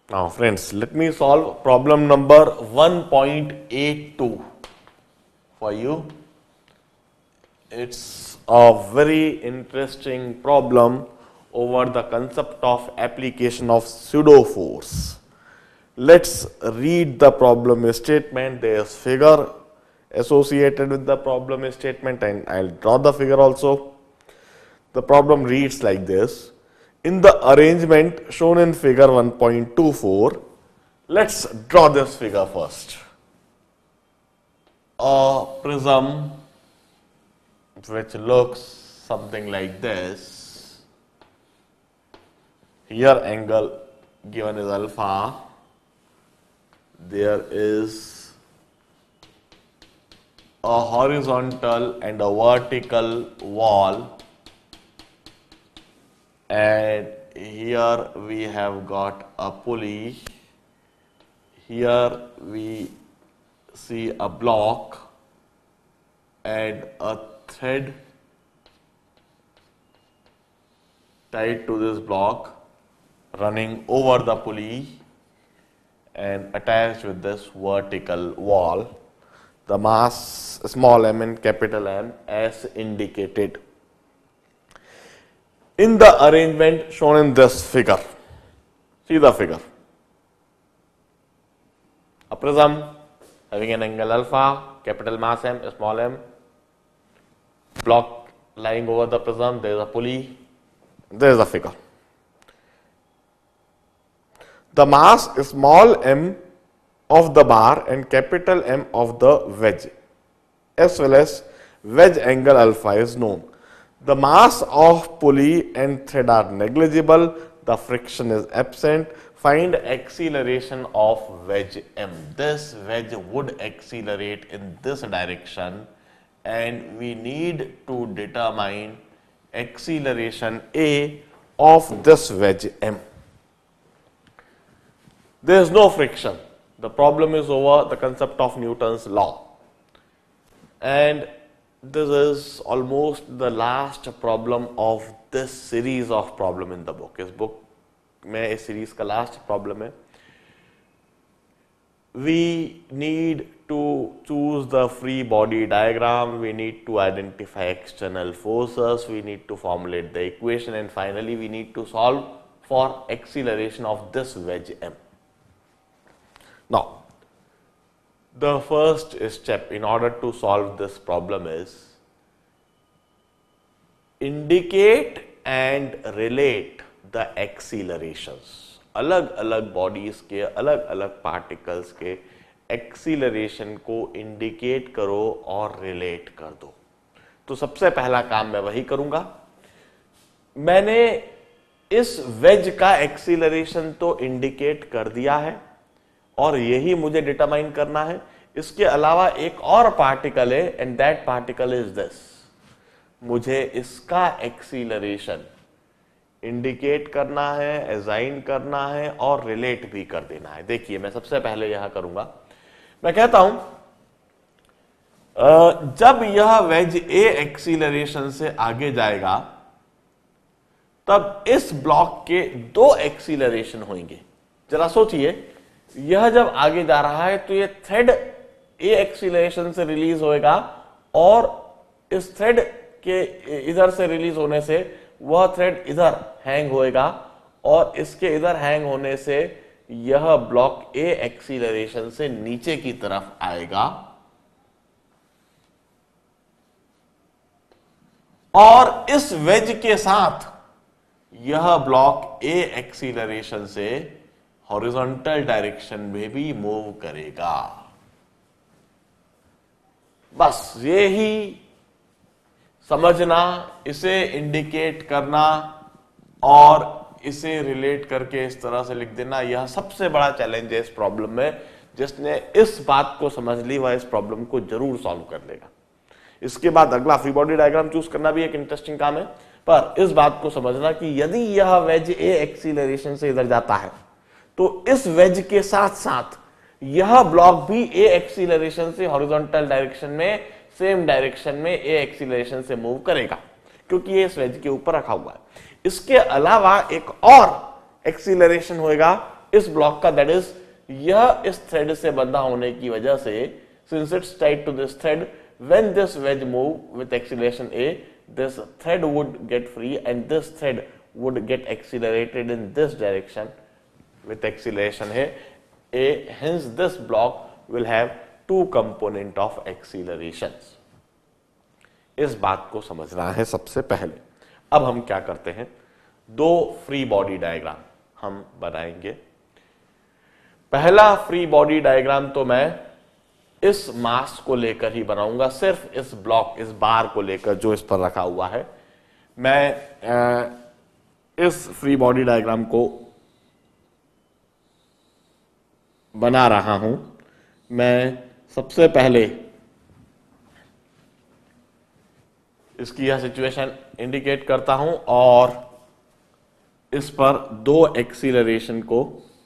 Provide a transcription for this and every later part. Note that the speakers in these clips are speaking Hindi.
Now friends, let me solve problem number 1.82 for you. It's a very interesting problem over the concept of application of pseudo force. Let's read the problem statement. There is figure associated with the problem statement and I'll draw the figure also. The problem reads like this. In the arrangement shown in figure 1.24, let's draw this figure first. A prism which looks something like this. Here angle given is alpha. There is a horizontal and a vertical wall. And here we have got a pulley. Here we see a block and a thread tied to this block running over the pulley and attached with this vertical wall. The mass small m and capital M as indicated in the arrangement shown in this figure. See the figure. A prism having an angle alpha, capital mass M, small m, block lying over the prism, there is a pulley, there is a figure. The mass small m of the bar and capital M of the wedge as well as wedge angle alpha is known. The mass of pulley and thread are negligible, the friction is absent. Find acceleration of wedge M. This wedge would accelerate in this direction and we need to determine acceleration A of this wedge M. There is no friction. The problem is over the concept of Newton's law. And this is almost the last problem of this series of problem in the book. इस book में इस series का last problem है. We need to choose the free body diagram. We need to identify external forces. We need to formulate the equation, and finally we need to solve for acceleration of this wedge M. Now, the first step in order to solve this problem is indicate and relate the accelerations. अलग अलग bodies के अलग अलग particles के acceleration को indicate करो और relate कर दो. तो सबसे पहला काम मैं वही करूंगा. मैंने इस wedge का acceleration तो indicate कर दिया है और यही मुझे डिटरमाइन करना है. इसके अलावा एक और पार्टिकल है and that particle is this. मुझे इसका एक्सीलरेशन इंडिकेट करना है, असाइन करना है और रिलेट भी कर देना है. देखिए मैं सबसे पहले यहां करूंगा. मैं कहता हूं जब यह वेज ए एक्सीलरेशन से आगे जाएगा तब इस ब्लॉक के दो एक्सीलरेशन होंगे. जरा सोचिए, यह जब आगे जा रहा है तो ये थ्रेड ए एक्सीलरेशन से रिलीज होएगा और इस थ्रेड के इधर से रिलीज होने से वह थ्रेड इधर हैंग होएगा और इसके इधर हैंग होने से यह ब्लॉक ए एक्सीलरेशन से नीचे की तरफ आएगा और इस वेज के साथ यह ब्लॉक ए एक्सीलरेशन से हॉरिजॉन्टल डायरेक्शन में भी मूव करेगा. बस ये ही समझना, इसे इंडिकेट करना और इसे रिलेट करके इस तरह से लिख देना. यह सबसे बड़ा चैलेंज है इस प्रॉब्लम में. जिसने इस बात को समझ ली वह इस प्रॉब्लम को जरूर सॉल्व कर लेगा. इसके बाद अगला फ्री बॉडी डायग्राम चूज करना भी एक इंटरेस्टिंग काम है. पर इस बात को समझना कि यदि यह वेज ए एक्सीलरेशन से इधर जाता है तो इस वेज के साथ साथ यह ब्लॉक भी ए एक्सीलरेशन से हॉरिजॉन्टल डायरेक्शन में, सेम डायरेक्शन में ए एक्सीलरेशन से मूव करेगा क्योंकि ये इस वेज के ऊपर रखा हुआ है. इसके अलावा एक और एक्सीलरेशन होएगा इस ब्लॉक का, दैट इज यह इस थ्रेड से बंधा होने की वजह से, since it's tied to this thread, when this wedge move with acceleration a, this thread would get free and this thread would get accelerated in this direction with acceleration a, hence this block will have two component of accelerations. इस बात को समझना है सबसे पहले। अब हम क्या करते हैं, दो फ्री बॉडी डायग्राम हम बनाएंगे। पहला फ्री बॉडी डायग्राम तो मैं इस मास को लेकर ही बनाऊंगा, सिर्फ इस ब्लॉक, इस बार को लेकर जो इस पर रखा हुआ है। मैं इस फ्री बॉडी डायग्राम को बना रहा हूं। मैं सबसे पहले इसकी यह सिचुएशन इंडिकेट करता हूं और इस पर दो एक्सीलरेशन को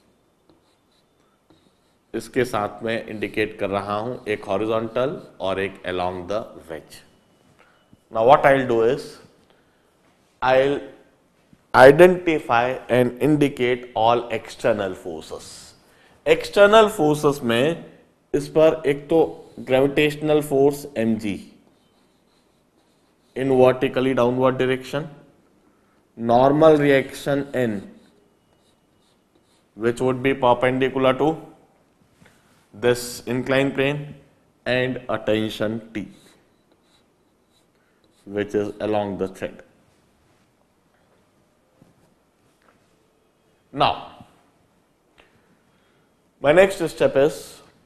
इसके साथ में इंडिकेट कर रहा हूं, एक हॉरिजॉन्टल और एक along the wedge. Now what I will do is I will identify and indicate all external forces. External forces में इस पर एक तो gravitational force mg in vertically downward direction, normal reaction n which would be perpendicular to this inclined plane, and a tension T which is along the thread. Now my next step is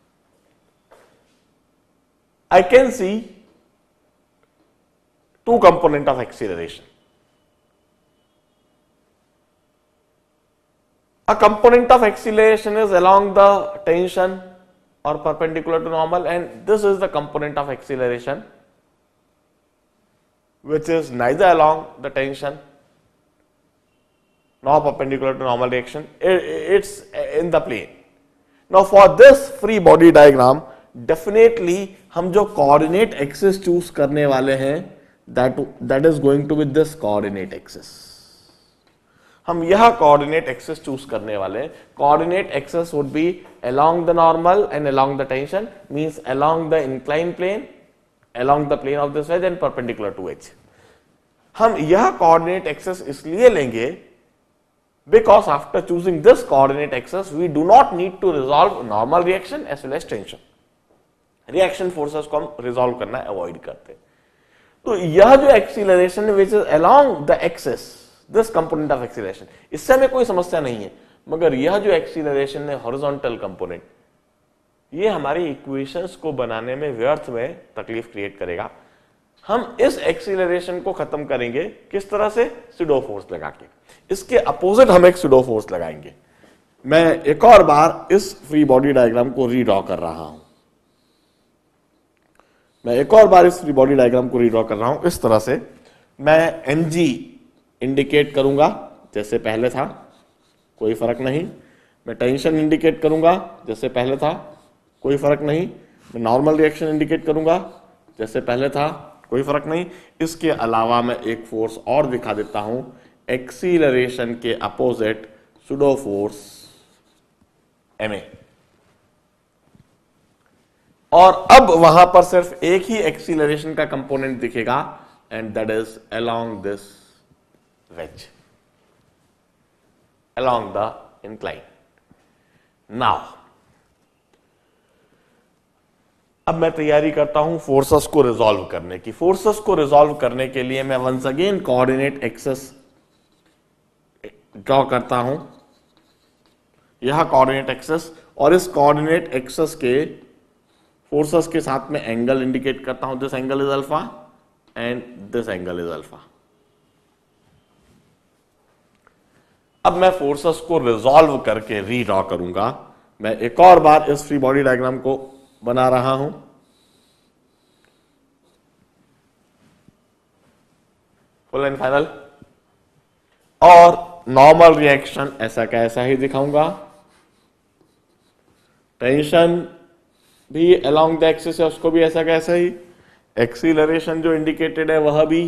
I can see two component of acceleration. A component of acceleration is along the tension or perpendicular to normal, and this is the component of acceleration which is neither along the tension nor perpendicular to normal direction. It's in the plane. Now for this free body diagram, definitely हम जो coordinate axis choose करने वाले हैं, that is going to be this coordinate axis. हम यह coordinate axis choose करने वाले हैं. Coordinate axis would be along the normal and along the tension, means along the inclined plane, along the plane of this wedge and perpendicular to edge. हम यह coordinate axis इसलिए लेंगे because after choosing this coordinate axis, we do not need to resolve normal reaction as well as tension. Reaction forces को हम resolve करना avoid करते हैं. तो यह जो acceleration which is along the axis, this component of acceleration, इससे हमें कोई समस्या नहीं है, मगर यह जो acceleration है horizontal component, ये हमारी equations को बनाने में व्यर्थ में तकलीफ क्रिएट करेगा. हम इस acceleration को खत्म करेंगे किस तरह से? pseudo force लगा के. इसके अपोजिट हम एक pseudo force लगाएंगे. मैं एक और बार इस फ्री बॉडी डायग्राम को रीड्रॉ कर रहा हूं. मैं एक और बार इस फ्री बॉडी डायग्राम को रीड्रॉ कर रहा हूं. इस तरह से मैं mg इंडिकेट करूंगा जैसे पहले था, कोई फर्क नहीं. मैं टेंशन इंडिकेट करूंगा जैसे पहले था, कोई फर्क नहीं. मैं नॉर्मल रिएक्शन इंडिकेट करूंगा जैसे पहले था, कोई फर्क नहीं. इसके अलावा मैं एक फोर्स और दिखा देता हूं, एक्सीलरेशन के अपोजिट सुडो फोर्स ma. और अब वहां पर सिर्फ एक ही एक्सीलरेशन का कंपोनेंट दिखेगा, and that is along this wedge, along the incline. Now अब मैं तैयारी करता हूं फोर्सेस को रिजॉल्व करने की. फोर्सेस को रिजॉल्व करने के लिए मैं once again coordinate axes draw करता हूं. यह कोऑर्डिनेट एक्सेस, और इस कोऑर्डिनेट एक्सेस के फोर्सेस के साथ में एंगल इंडिकेट करता हूं. This angle is alpha and this angle is alpha. अब मैं फोर्सेस को रिजॉल्व करके रीड्रॉ करूंगा. मैं एक और बार इस फ्री बॉडी डायग्राम को बना रहा हूं. Full and final. और नॉर्मल रिएक्शन ऐसा का ऐसा ही दिखाऊंगा. टेंशन भी अलोंग द एक्सिस है, उसको भी ऐसा का ऐसा ही. एक्सीलरेशन जो इंडिकेटेड है वह भी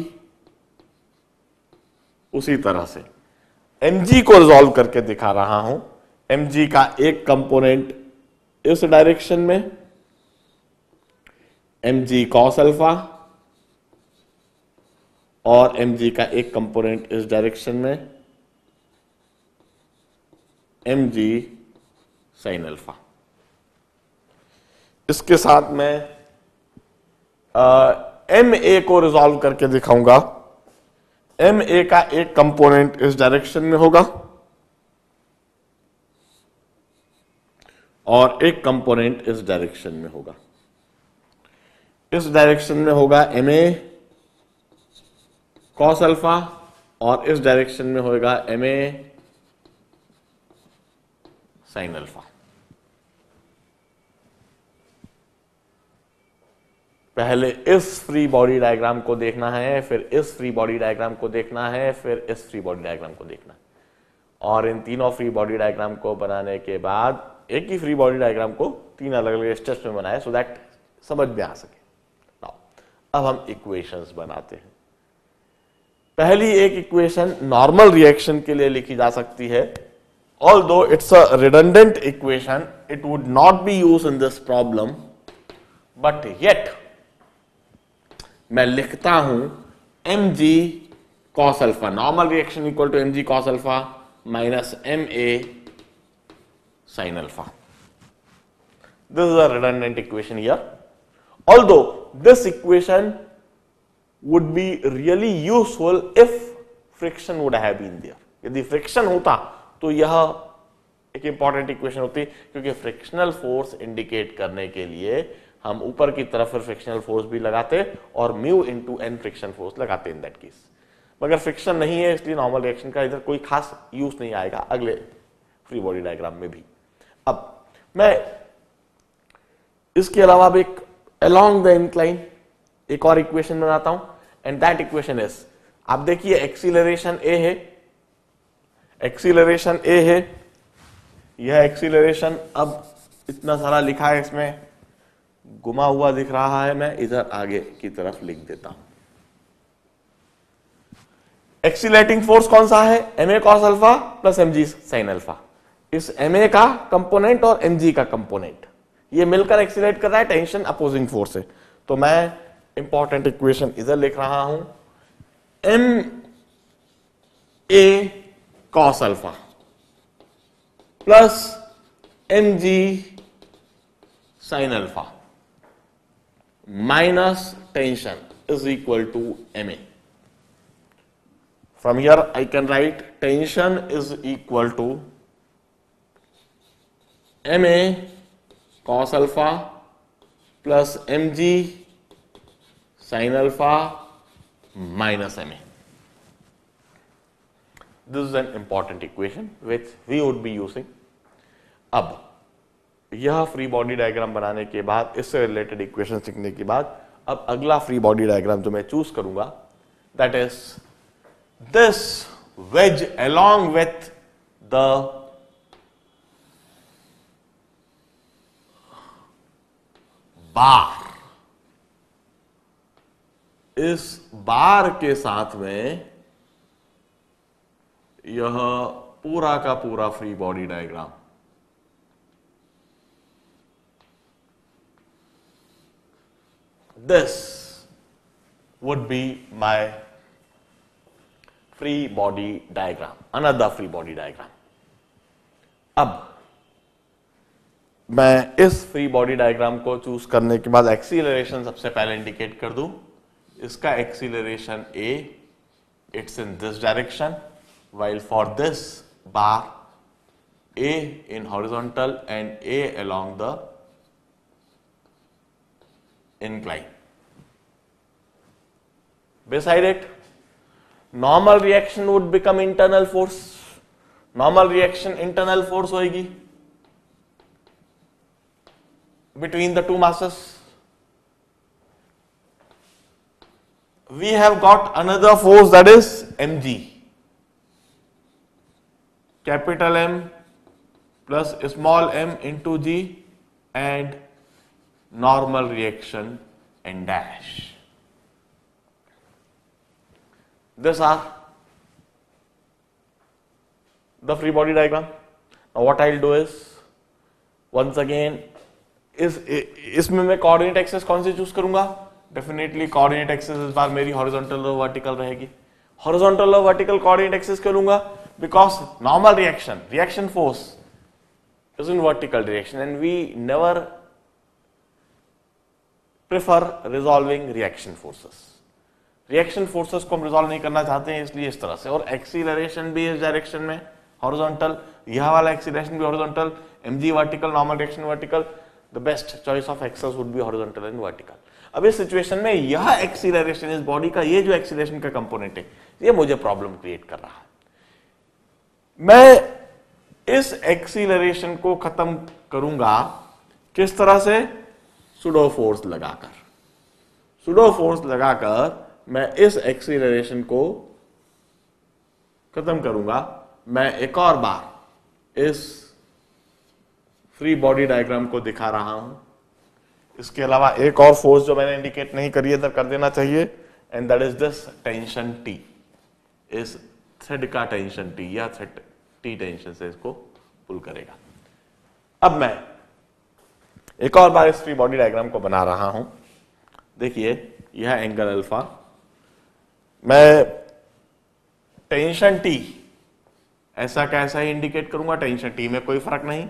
उसी तरह से. mg को रिजॉल्व करके दिखा रहा हूं. mg का एक कंपोनेंट इस डायरेक्शन में, mg cos अल्फा, और mg का एक कंपोनेंट इस डायरेक्शन में, mg sin अल्फा। इसके साथ मैं ma को रिजॉल्व करके दिखाऊंगा। ma का एक कंपोनेंट इस डायरेक्शन में होगा और एक कंपोनेंट इस डायरेक्शन में होगा। इस डायरेक्शन में होगा ma cos अल्फा और इस डायरेक्शन में होगा ma sin अल्फा। पहले इस फ्री बॉडी डायग्राम को देखना है, फिर इस फ्री बॉडी डायग्राम को देखना है, फिर इस फ्री बॉडी डायग्राम को देखना है, और इन तीनों फ्री बॉडी डायग्राम को बनाने के बाद एक ही फ्री बॉडी डायग्राम को तीन अलग अलग स्टेप्स में बनाए, सो दैट समझ में आ सके। नाउ अब हम इक्वेशंस बनाते हैं। पहली एक इक्वेशन नॉर्मल रिएक्शन के लिए लिखी जा सकती है। Although it's a redundant equation, it would not be use in this problem, but yet मैं लिखता हूं mg cos alpha, normal reaction equal to mg cos alpha minus ma sin alpha. This is a redundant equation here, although this equation would be really useful if friction would have been there। यदि फ्रिक्शन होता तो यह एक इंपॉर्टेंट इक्वेशन होती, क्योंकि फ्रिक्शनल फोर्स इंडिकेट करने के लिए हम ऊपर की तरफ फ्रिक्शनल फोर्स भी लगाते और mu into N friction force लगाते इन दैट केस। मगर फ्रिक्शन नहीं है, इसलिए नॉर्मल रिएक्शन का इधर कोई खास यूज नहीं आएगा अगले फ्री बॉडी डायग्राम में भी। अब मैं इसके अलावा भी एक अलोंग द इंक्लाइन एक और इक्वेशन बनाता हूं, एंड दैट इक्वेशन इज, आप देखिए एक्सीलरेशन ए है, एक्सीलरेशन ए है, यह एक्सीलरेशन अब इतना सारा लिखा है, इसमें गुमा हुआ दिख रहा है, मैं इधर आगे की तरफ लिख देता हूं। एक्सीलरेटिंग फोर्स कौन सा है? ma cos alpha plus mg sin alpha. इस ma का कंपोनेंट और mg का कंपोनेंट ये मिलकर एक्सीलरेट कर रहा है, टेंशन अपोजिंग फोर्स है। तो मैं इंपॉर्टेंट इक्वेशन इधर लिख रहा हूं, ma cos alpha plus mg sin alpha minus tension is equal to ma। From here I can write tension is equal to ma cos alpha plus mg sin alpha minus ma. This is an important equation which we would be using. अब यह फ्री बॉडी डायग्राम बनाने के बाद, इससे रिलेटेड इक्वेशन सीखने के बाद, अब अगला फ्री बॉडी डायग्राम जो मैं चूज करूंगा, that is this wedge along with the bar, इस बार के साथ में यह पूरा का पूरा free body diagram. This would be my free body diagram, another free body diagram. अब मैं इस फ्री बॉडी डायग्राम को चूज करने के बाद एक्सीलरेशन सबसे पहले इंडिकेट कर दूं। इसका acceleration a, it's in this direction, while for this bar a in horizontal and a along the incline. Beside it, normal reaction would become internal force. Normal reaction internal force होगी between the two masses. We have got another force, that is mg, capital M plus small m into g, and normal reaction n dash. These are the free body diagram. What I will do is once again इसमें मैं कोऑर्डिनेट एक्सिस कौन सी चूज करूंगा? डेफिनेटली कोऑर्डिनेट एक्सिस इस बार मेरी हॉरिजॉन्टल और वर्टिकल रहेगी। हॉरिजॉन्टल और वर्टिकल कोऑर्डिनेट एक्सिस क्यों लूंगा? Because normal reaction force is in vertical direction and we never prefer resolving reaction forces. Reaction forces को हम रिजॉल्व नहीं करना चाहते हैं, इसलिए इस तरह से। और एक्सीलरेशन भी इस डायरेक्शन में हॉरिजॉन्टल, यह वाला एक्सीलरेशन भी horizontal, mg vertical, normal reaction vertical, the best choice of axes would be horizontal and vertical. अब इस सिचुएशन में यह एक्सीलरेशन इस बॉडी का, ये जो एक्सीलरेशन का कंपोनेंट है, ये मुझे प्रॉब्लम क्रिएट कर रहा है। मैं इस एक्सीलरेशन को खत्म करूंगा किस तरह से? सुडो फोर्स लगाकर। सुडो फोर्स लगाकर मैं इस एक्सीलरेशन को खत्म करूंगा। मैं एक और बार इस फ्री बॉडी डायग्राम को दिखा रहा हूं। इसके अलावा एक और फोर्स जो मैंने इंडिकेट नहीं करी है, कर देना चाहिए, and that is this tension T. इस थ्रेड का टेंशन टी, या थ्रेड टी टेंशन से इसको पुल करेगा। अब मैं एक और बार इस फ्री बॉडी डायग्राम को बना रहा हूं। देखिए, यह एंगल अल्फा, मैं टेंशन टी ऐसा कैसा ही इंडिकेट करूंगा, टेंशन टी में कोई फर्क नहीं।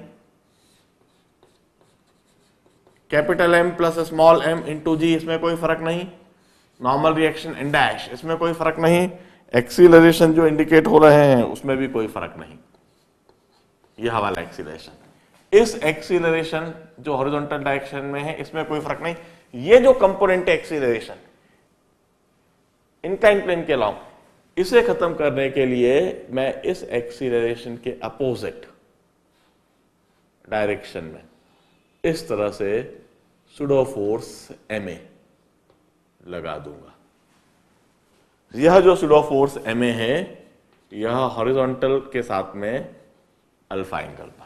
Capital M plus small M into G, इसमें कोई फर्क नहीं। नॉर्मल रिएक्शन एन डैश, इसमें कोई फर्क नहीं। एक्सीलरेशन जो इंडिकेट हो रहे हैं उसमें भी कोई फर्क नहीं। यह वाला एक्सीलरेशन, इस एक्सीलरेशन जो हॉरिजॉन्टल डायरेक्शन में है, इसमें कोई फर्क नहीं। ये जो कंपोनेंट है एक्सीलरेशन इंक्लाइंड प्लेन के अलॉन्ग, इसे खत्म करने के लिए मैं इस एक्सीलरेशन के अपोजिट डायरेक्शन में इस तरह से सुडो फोर्स ma लगा दूंगा। यह जो सुडो फोर्स ma है, यह हॉरिजॉन्टल के साथ में अल्फा एंगल पर।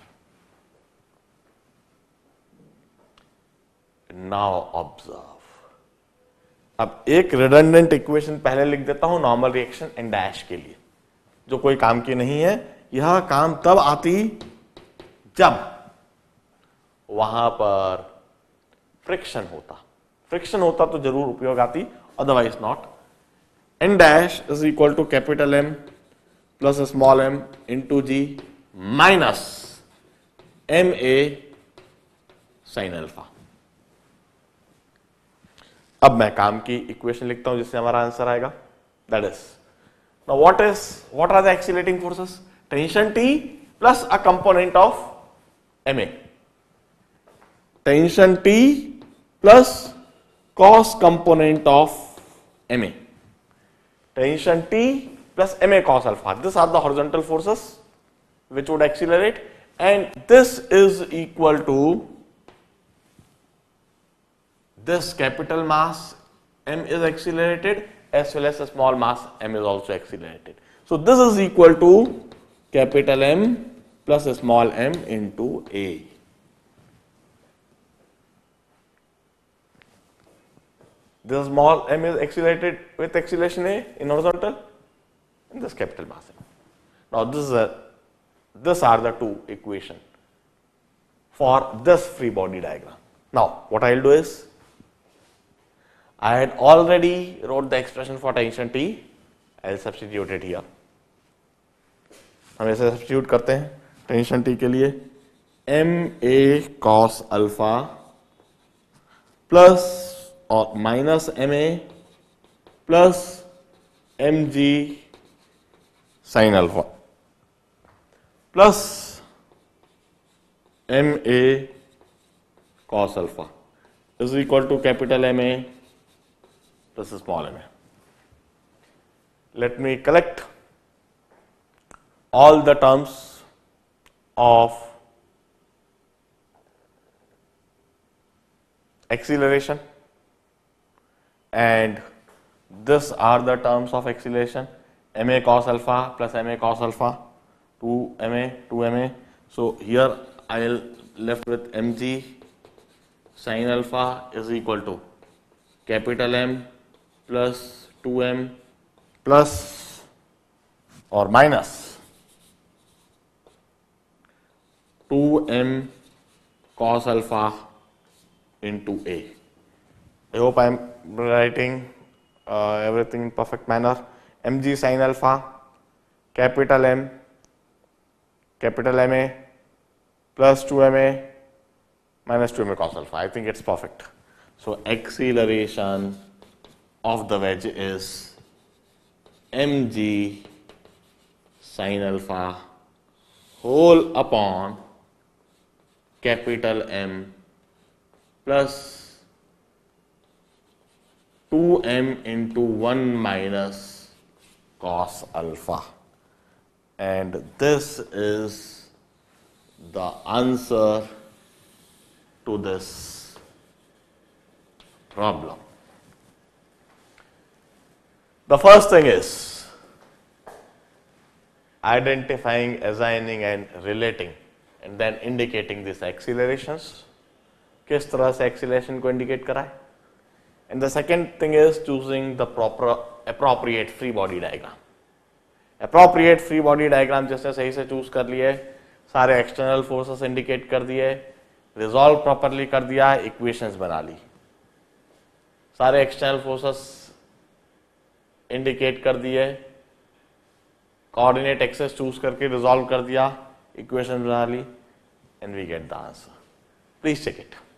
नाउ ऑब्जर्व, अब एक रिडंडेंट इक्वेशन पहले लिख देता हूं नॉर्मल रिएक्शन एन डैश के लिए, जो कोई काम की नहीं है। यह काम तब आती जब वहां पर फ्रिक्शन होता तो जरूर उपयोग आती, otherwise not. N dash is equal to capital M plus small M into G minus M A sine alpha. अब मैं काम की इक्वेशन लिखता हूं जिससे हमारा आंसर आएगा, that is now what are the accelerating forces? Tension T plus a component of ma, tension T plus cos component of ma, tension T plus ma cos alpha. These are the horizontal forces which would accelerate, and this is equal to this capital mass m is accelerated as well as a small mass m is also accelerated. So this is equal to capital M plus a small m into a. This small m is accelerated with acceleration a in horizontal, and this capital mass m. Now these are the two equations for this free body diagram. Now what I will do is, I had already wrote the expression for tension T. I will substitute it here. हम ऐसे सब्स्टिट्यूट करते हैं टेंशन T के लिए M A cos alpha plus और minus M A plus M G sine alpha plus M A cos alpha is equal to capital M A plus small M A. Let me collect all the terms of acceleration, and these are the terms of acceleration: ma cos alpha plus ma cos alpha, 2ma. So here I will left with mg sin alpha is equal to capital M plus 2m plus or minus 2m cos alpha into A. I hope I am writing everything in perfect manner. mg sin alpha, capital M, capital MA plus 2MA minus 2MA cos alpha. I think it's perfect. So acceleration of the wedge is mg sin alpha whole upon capital M plus 2m into 1 minus cos alpha. And this is the answer to this problem. The first thing is identifying, assigning and relating and then indicating these accelerations. किस तरह से acceleration को indicate कराए. And the second thing is choosing the proper appropriate free body diagram. Appropriate free body diagram जैसे सही से choose कर लिए, सारे external forces indicate कर दिए, resolve properly कर दिया, equations बना ली. सारे external forces indicate कर दिए, coordinate axis choose करके resolve कर दिया, equation बना ली, and we get the answer. Please check it.